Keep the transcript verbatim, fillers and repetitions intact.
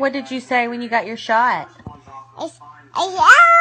What did you say when you got your shot? It's, yeah.